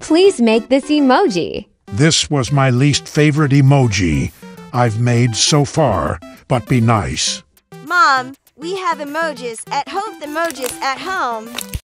Please make this emoji. This was my least favorite emoji I've made so far, but be nice. Mom, we have emojis at home.